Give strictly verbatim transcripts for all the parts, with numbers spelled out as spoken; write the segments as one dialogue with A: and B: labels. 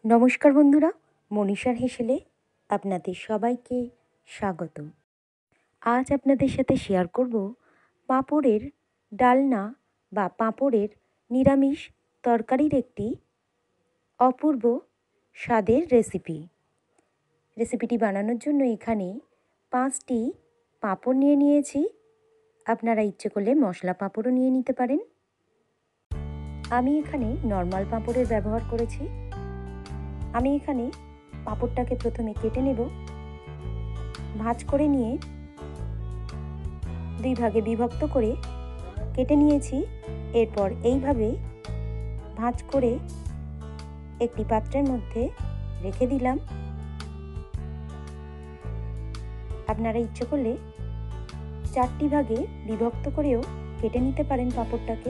A: নমস্কার বন্ধুরা, মনীষার হেসেলে আপনাদের সবাইকে স্বাগত। আজ আপনাদের সাথে শেয়ার করব পাঁপড়ের ডালনা বা পাঁপড়ের নিরামিষ তরকারির একটি অপূর্ব স্বাদের রেসিপি। রেসিপিটি বানানোর জন্য এখানে পাঁচটি পাঁপড় নিয়ে নিয়েছি। আপনারা ইচ্ছে করলে মশলা পাঁপড়ও নিয়ে নিতে পারেন। আমি এখানে নর্মাল পাঁপড়ের ব্যবহার করেছি। আমি এখানে পাঁপড়টাকে প্রথমে কেটে নেব। ভাঁজ করে নিয়ে দুই ভাগে বিভক্ত করে কেটে নিয়েছি। এরপর এইভাবে ভাঁজ করে একটি পাত্রের মধ্যে রেখে দিলাম। আপনারা ইচ্ছে করলে চারটি ভাগে বিভক্ত করেও কেটে নিতে পারেন পাঁপড়টাকে।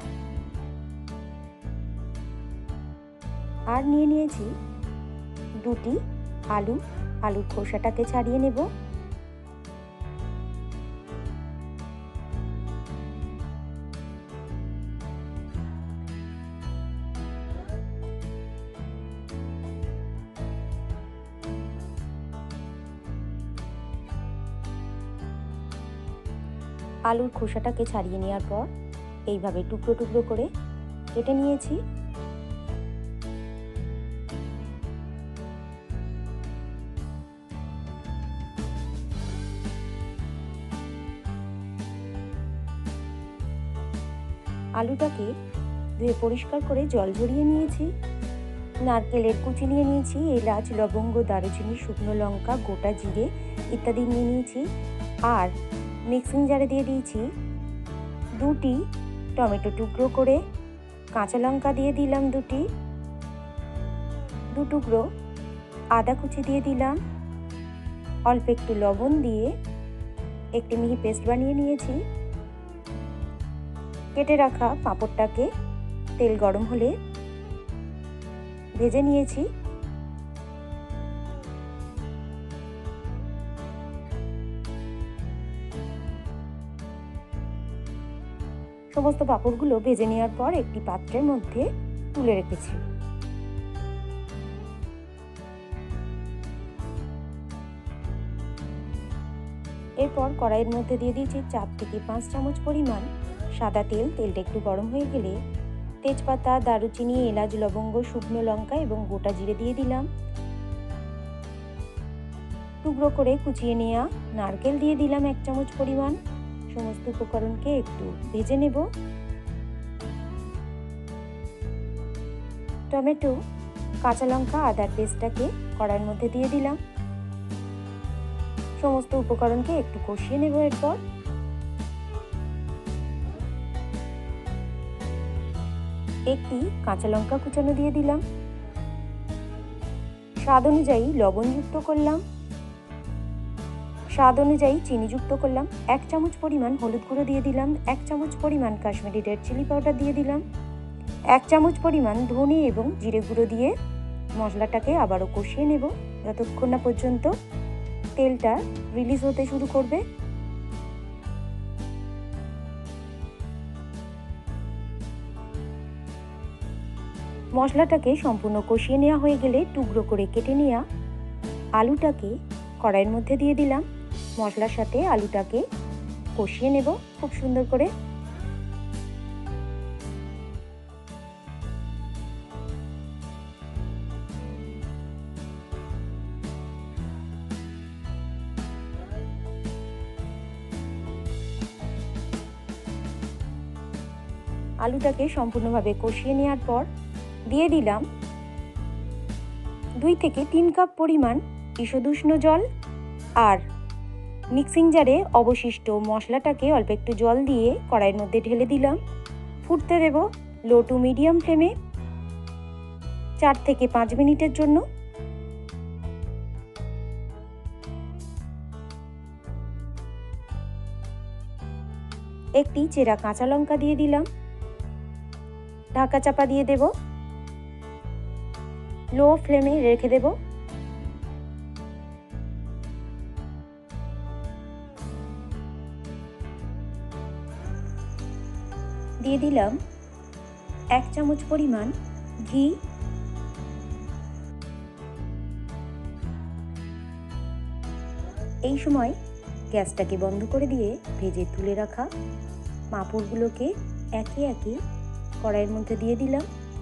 A: আর নিয়ে নিয়েছি দুটি আলু। আলুর খোসাটাকে ছাড়িয়ে নেব। আলুর খোসাটাকে ছাড়িয়ে নেওয়ার পর এইভাবে টুকরো টুকরো করে কেটে নিয়েছি। আলুটাকে ধুয়ে পরিষ্কার করে জল ঝরিয়ে নিয়েছি। নারকেলের কুচি নিয়ে নিয়েছি, এলাচ, লবঙ্গ, দারুচিনি, শুকনো লঙ্কা, গোটা জিরে ইত্যাদি নিয়ে নিয়েছি। আর মিক্সিং জারে দিয়ে দিয়েছি দুটি টমেটো টুকরো করে, কাঁচা লঙ্কা দিয়ে দিলাম দুটি, দু টুকরো আদা কুচি দিয়ে দিলাম, অল্প একটু লবণ দিয়ে একটি মিহি পেস্ট বানিয়ে নিয়েছি। কেটে রাখা পাঁপড়টাকে তেল গরম হলে ভেজে নিয়েছি। সমস্ত পাঁপড়গুলো ভেজে নেওয়ার পর একটি পাত্রের মধ্যে তুলে রেখেছি। এরপর কড়াইয়ের মধ্যে দিয়ে দিয়েছি চার থেকে পাঁচ চামচ পরিমাণ সাদা তেল। তেলটা একটু গরম হয়ে গেলে তেজপাতা, দারুচিনি, এলাচ, লবঙ্গ, শুকনো লঙ্কা এবং গোটা জিরে দিয়ে দিলাম। টুকরো করে কুচিয়ে নেওয়া নারকেল দিয়ে দিলাম এক চামচ পরিমাণ। সমস্ত উপকরণকে একটু ভেজে নেব। টমেটো, কাঁচা লঙ্কা, আদার পেস্টটাকে কড়াইয়ের মধ্যে দিয়ে দিলাম। সমস্ত উপকরণকে একটু কষিয়ে নেব। এরপর একটি কাঁচা লঙ্কা কুচানো দিয়ে দিলাম। স্বাদ অনুযায়ী লবণ যুক্ত করলাম। স্বাদ অনুযায়ী চিনি যুক্ত করলাম। এক চামচ পরিমাণ হলুদ গুঁড়ো দিয়ে দিলাম। এক চামচ পরিমাণ কাশ্মীরি রেড চিলি পাউডার দিয়ে দিলাম। এক চামচ পরিমাণ ধনে এবং জিরে গুঁড়ো দিয়ে মশলাটাকে আবারও কষিয়ে নেব যতক্ষণ না পর্যন্ত তেলটা রিলিজ হতে শুরু করবে। মশলাটাকে সম্পূর্ণ কষিয়ে নেওয়া হয়ে গেলে টুকরো করে কেটে নেওয়া আলুটাকে কড়াইয়ের মধ্যে দিয়ে দিলাম। মশলার সাথে আলুটাকে কষিয়ে নেব খুব সুন্দর করে। আলুটাকে সম্পূর্ণভাবে কষিয়ে নেওয়ার পর দিয়ে দিলাম দুই থেকে তিন কাপ পরিমাণ ঈষদুষ্ণ জল। আর মিক্সিং জারে অবশিষ্ট মশলাটাকে অল্প একটু জল দিয়ে কড়াইয়ের মধ্যে ঢেলে দিলাম। ফুটতে দেব লো টু মিডিয়াম ফ্লেমে চার থেকে পাঁচ মিনিটের জন্য। একটি চেরা কাঁচা লঙ্কা দিয়ে দিলাম। ঢাকা চাপা দিয়ে দেব। লো ফ্লেমে রেখে দেব। দিয়ে দিলাম এক চামচ পরিমাণ ঘি। এই সময় গ্যাসটাকে বন্ধ করে দিয়ে ভেজে তুলে রাখা পাঁপড়গুলোকে একে একে কড়াইয়ের মধ্যে দিয়ে দিলাম।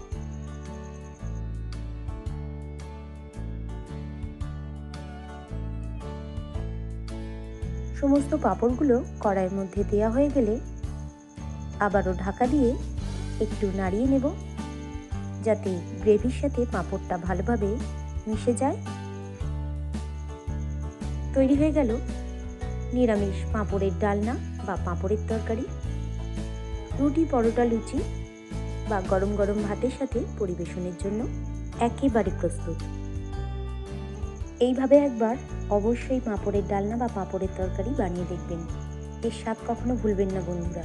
A: সমস্ত পাঁপড়গুলো কড়াইয়ের মধ্যে দেওয়া হয়ে গেলে আবারও ঢাকা দিয়ে একটু নাড়িয়ে নেব, যাতে গ্রেভির সাথে পাঁপড়টা ভালোভাবে মিশে যায়। তৈরি হয়ে গেল নিরামিষ পাঁপড়ের ডালনা বা পাঁপড়ের তরকারি। রুটি, পরোটা, লুচি বা গরম গরম ভাতের সাথে পরিবেশনের জন্য একেবারে প্রস্তুত। এইভাবে একবার অবশ্যই পাঁপড়ের ডালনা বা পাঁপড়ের তরকারি বানিয়ে দেখবেন, এর স্বাদ কখনো ভুলবেন না বন্ধুরা।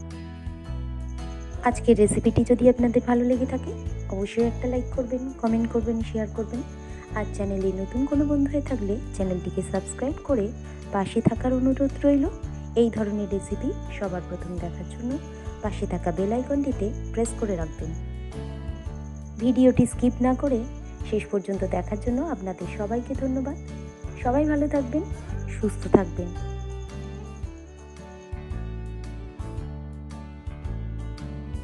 A: আজকের রেসিপিটি যদি আপনাদের ভালো লেগে থাকে অবশ্যই একটা লাইক করবেন, কমেন্ট করবেন, শেয়ার করবেন। আর চ্যানেলে নতুন কোনো বন্ধু হয়ে থাকলে চ্যানেলটিকে সাবস্ক্রাইব করে পাশে থাকার অনুরোধ রইল। এই ধরনের রেসিপি সবার প্রথম দেখার জন্য পাশে থাকা বেল আইকনটিতে প্রেস করে রাখবেন। ভিডিওটি স্কিপ না করে শেষ পর্যন্ত দেখার জন্য আপনাদের সবাইকে ধন্যবাদ। সবাই ভালো থাকবেন, সুস্থ থাকবেন।